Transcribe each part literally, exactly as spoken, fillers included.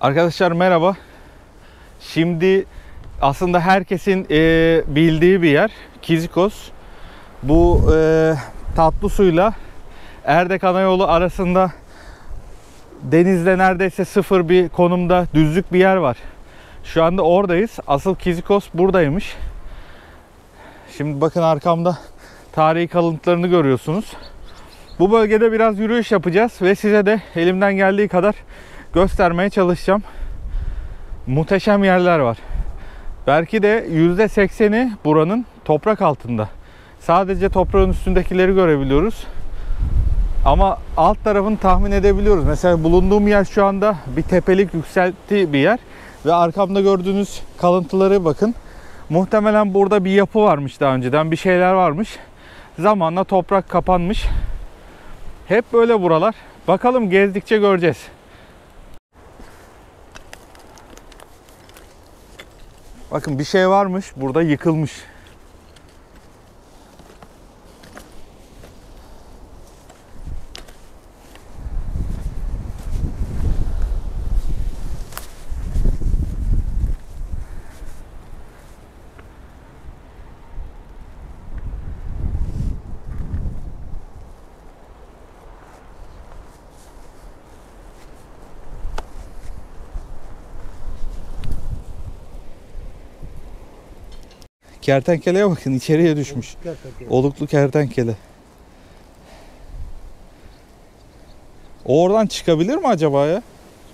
Arkadaşlar merhaba. Şimdi aslında herkesin e, bildiği bir yer Kizikos. Bu e, tatlı suyla Erdek Anayolu arasında denizde neredeyse sıfır bir konumda düzlük bir yer var. Şu anda oradayız. Asıl Kizikos buradaymış. Şimdi bakın arkamda tarihi kalıntılarını görüyorsunuz. Bu bölgede biraz yürüyüş yapacağız ve size de elimden geldiği kadar göstermeye çalışacağım. Muhteşem yerler var. Belki de yüzde sekseni buranın toprak altında. Sadece toprağın üstündekileri görebiliyoruz. Ama alt tarafını tahmin edebiliyoruz. Mesela bulunduğum yer şu anda bir tepelik yükselti bir yer. Ve arkamda gördüğünüz kalıntıları bakın. Muhtemelen burada bir yapı varmış daha önceden. Bir şeyler varmış. Zamanla toprak kapanmış. Hep böyle buralar. Bakalım gezdikçe göreceğiz. Bakın bir şey varmış. Burada yıkılmış. Kertenkeleye bakın, içeriye düşmüş. Kertenkele. Oluklu kertenkele. O oradan çıkabilir mi acaba ya?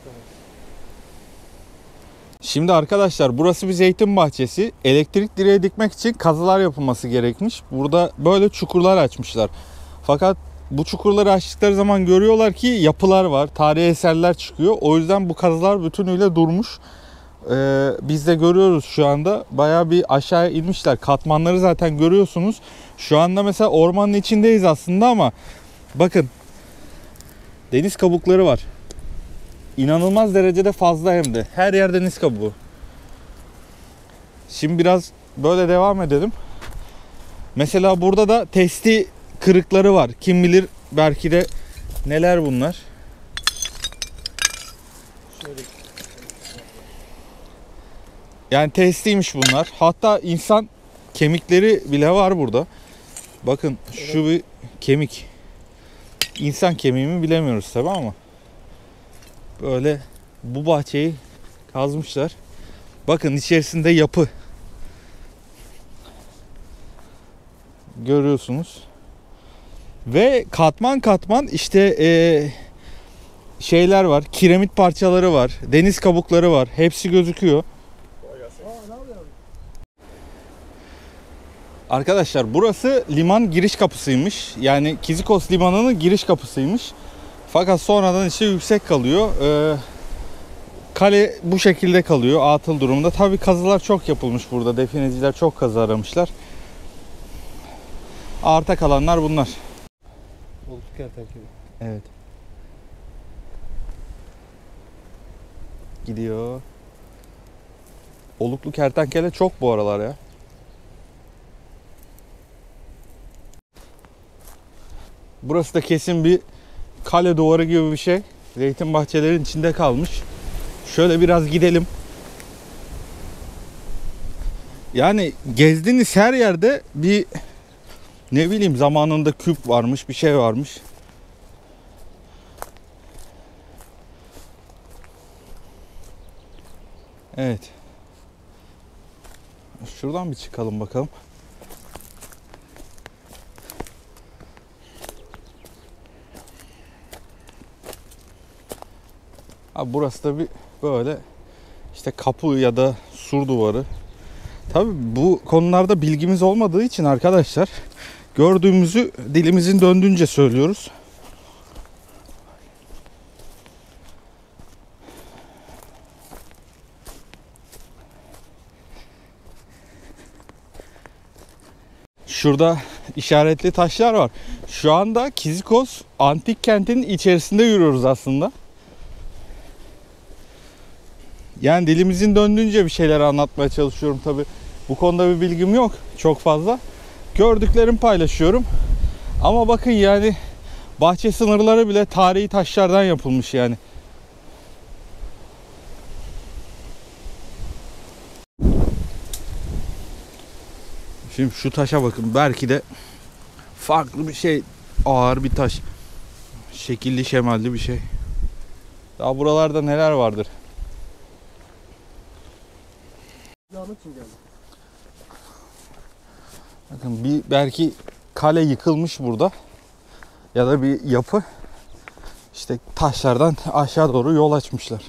Şimdi arkadaşlar burası bir zeytin bahçesi. Elektrik direği dikmek için kazılar yapılması gerekmiş. Burada böyle çukurlar açmışlar. Fakat bu çukurları açtıkları zaman görüyorlar ki yapılar var, tarihi eserler çıkıyor. O yüzden bu kazılar bütünüyle durmuş. Ee, biz de görüyoruz şu anda bayağı bir aşağıya inmişler. Katmanları zaten görüyorsunuz. Şu anda mesela ormanın içindeyiz aslında ama bakın deniz kabukları var. İnanılmaz derecede fazla hem de. Her yer deniz kabuğu. Şimdi biraz böyle devam edelim. Mesela burada da testi kırıkları var. Kim bilir belki de neler bunlar. Şöyle. Yani testiymiş bunlar. Hatta insan kemikleri bile var burada. Bakın şu bir kemik. İnsan kemiği mi bilemiyoruz tabi ama. Böyle bu bahçeyi kazmışlar. Bakın içerisinde yapı. Görüyorsunuz. Ve katman katman işte ee, şeyler var. Kiremit parçaları var. Deniz kabukları var. Hepsi gözüküyor. Arkadaşlar burası liman giriş kapısıymış. Yani Kizikos limanının giriş kapısıymış. Fakat sonradan işte yüksek kalıyor. Ee, kale bu şekilde kalıyor atıl durumda. Tabii kazılar çok yapılmış burada. Defineciler çok kazı aramışlar. Arta kalanlar bunlar. Oluklu kertenkele. Evet. Gidiyor. Oluklu kertenkele çok bu aralar ya. Burası da kesin bir kale duvarı gibi bir şey. Zeytin bahçelerin içinde kalmış. Şöyle biraz gidelim. Yani gezdiğiniz her yerde bir ne bileyim zamanında küp varmış, bir şey varmış. Evet. Şuradan bir çıkalım bakalım. Abi burası da bir böyle işte kapı ya da sur duvarı. Tabii bu konularda bilgimiz olmadığı için arkadaşlar gördüğümüzü dilimizin döndüğünce söylüyoruz. Şurada işaretli taşlar var. Şu anda Kizikos antik kentinin içerisinde yürüyoruz aslında. Yani dilimizin döndüğünce bir şeyler anlatmaya çalışıyorum tabi. Bu konuda bir bilgim yok çok fazla. Gördüklerimi paylaşıyorum. Ama bakın yani bahçe sınırları bile tarihi taşlardan yapılmış yani. Şimdi şu taşa bakın. Belki de farklı bir şey. Ağır bir taş. Şekilli şemalli bir şey. Daha buralarda neler vardır? Ahmet için geldi. Bakın bir belki kale yıkılmış burada. Ya da bir yapı. İşte taşlardan aşağı doğru yol açmışlar.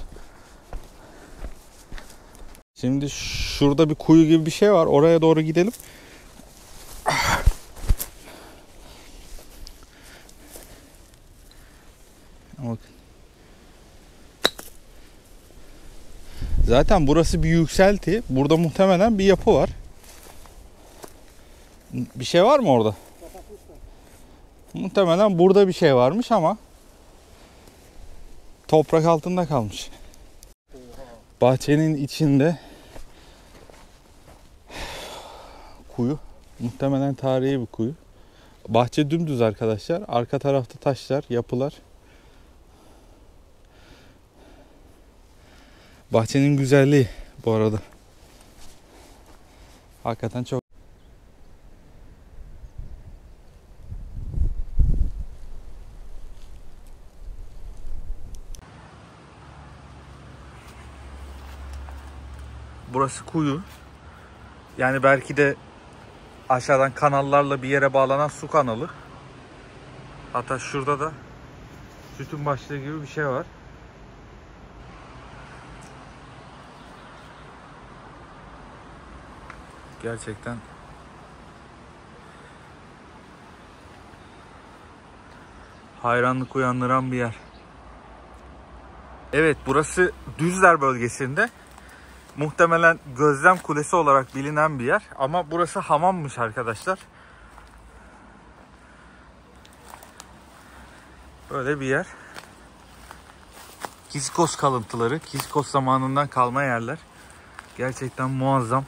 Şimdi şurada bir kuyu gibi bir şey var. Oraya doğru gidelim. Bakın. Zaten burası bir yükselti. Burada muhtemelen bir yapı var. Bir şey var mı orada? Muhtemelen burada bir şey varmış ama toprak altında kalmış. Bahçenin içinde kuyu. Muhtemelen tarihi bir kuyu. Bahçe dümdüz arkadaşlar. Arka tarafta taşlar, yapılar. Bahçenin güzelliği bu arada. Hakikaten çok. Burası kuyu. Yani belki de aşağıdan kanallarla bir yere bağlanan su kanalı. Hatta şurada da sütun başlığı gibi bir şey var. Gerçekten hayranlık uyandıran bir yer. Evet, burası Düzler bölgesinde. Muhtemelen gözlem kulesi olarak bilinen bir yer. Ama burası hamammış arkadaşlar. Böyle bir yer. Kizikos kalıntıları. Kizikos zamanından kalma yerler. Gerçekten muazzam.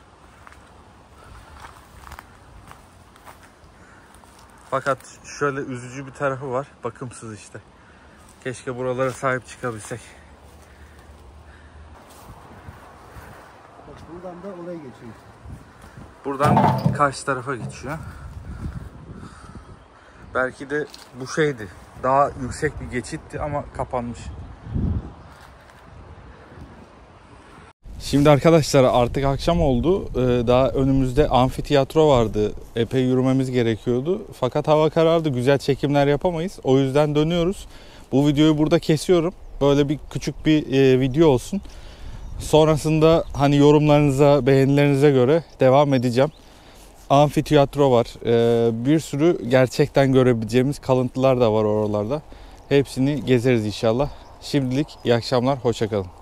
Fakat şöyle üzücü bir tarafı var. Bakımsız işte. Keşke buralara sahip çıkabilsek. Bak buradan da oraya geçiyor. Buradan karşı tarafa geçiyor. Belki de bu şeydi. Daha yüksek bir geçitti ama kapanmış. Şimdi arkadaşlar artık akşam oldu. Ee, daha önümüzde amfiteyatro vardı. Epey yürümemiz gerekiyordu. Fakat hava karardı. Güzel çekimler yapamayız. O yüzden dönüyoruz. Bu videoyu burada kesiyorum. Böyle bir küçük bir e, video olsun. Sonrasında hani yorumlarınıza, beğenilerinize göre devam edeceğim. Amfiteyatro var. Ee, bir sürü gerçekten görebileceğimiz kalıntılar da var oralarda. Hepsini gezeriz inşallah. Şimdilik iyi akşamlar. Hoşça kalın.